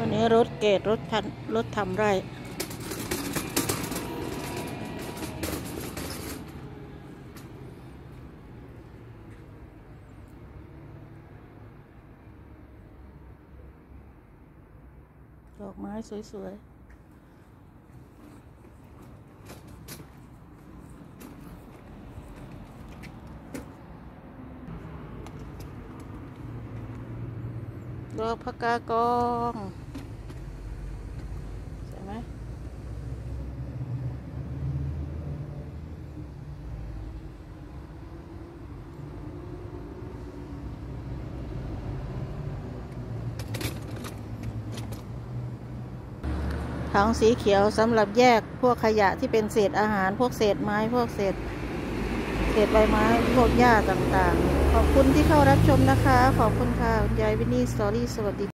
วันนี้รถเกตรถทำไร่ดอกไม้สวยๆดอกพะกากองใช่ไหมถังสีเขียวสำหรับแยกพวกขยะที่เป็นเศษอาหารพวกเศษไม้พวกเศษใบไม้พวกหญ้าต่างๆขอบคุณที่เข้ารับชมนะคะขอบคุณค่ะคุณยายวินนี่สตอรี่สวัสดี